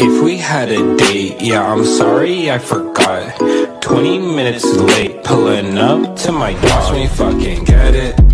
If we had a date, yeah, I'm sorry, I forgot. 20 minutes late, pulling up to my dog. Watch me fucking get it.